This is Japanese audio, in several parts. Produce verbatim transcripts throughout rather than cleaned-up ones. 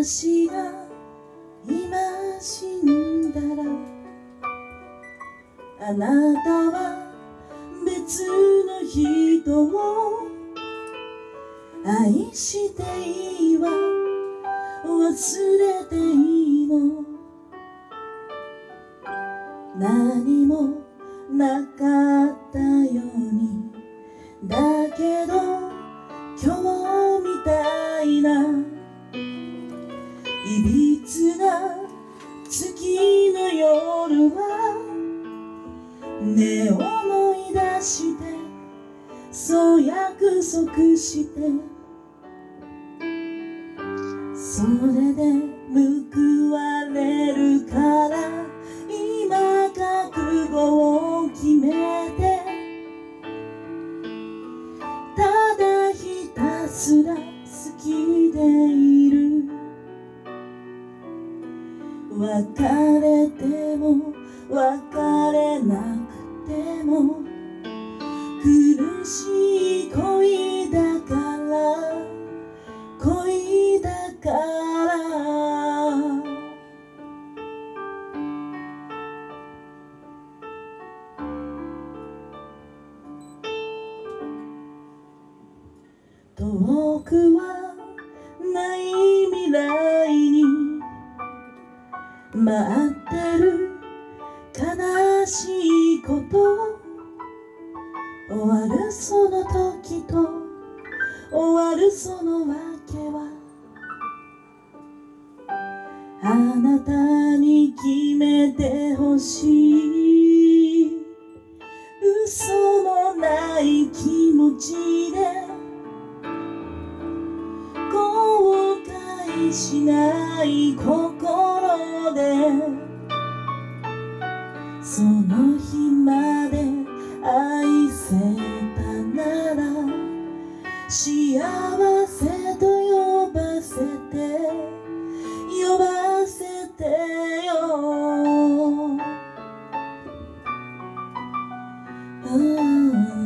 私が今死んだらあなたは別の人を愛していいわ忘れていいの何もなかったようにだけど今日みたいないびつな月の夜はね思い出してそう約束してそれで報われるから今覚悟を決めてただひたすら好きでいる別れても別れなくても苦しい恋だから恋だから遠くはない未来に待ってる悲しいこと終わるその時と終わるそのわけはあなたに決めてほしい嘘のない気持ちで後悔しない心でその日まで愛せたなら幸せと呼ばせて呼ばせてよ、うん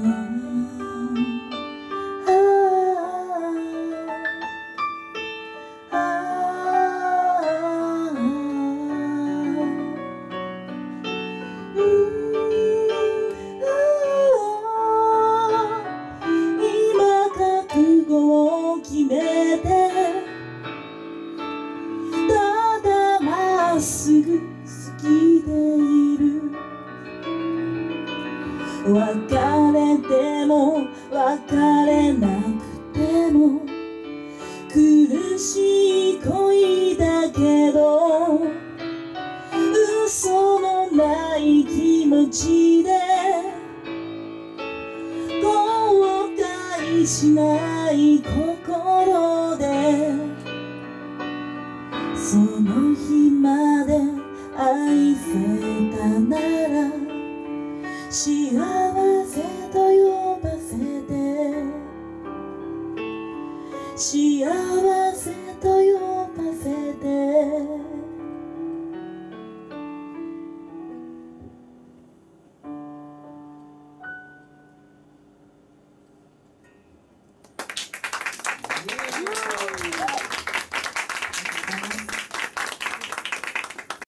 決めてただまっすぐ好きでいる別れても別れなくても苦しい恋だけど嘘のない気持ちで後悔しない心でその日まで愛せたなら幸せ